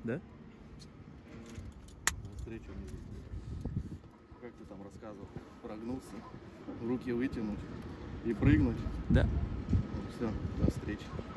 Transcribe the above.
Да? Встречу. Как ты там рассказывал? Прогнуться, руки вытянуть и прыгнуть. Да. Все, до встречи.